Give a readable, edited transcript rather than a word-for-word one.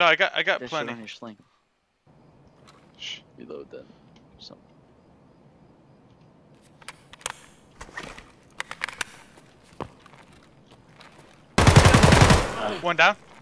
No, I got There's shit plenty. on your sling. Shh. Reload then. Something. One down.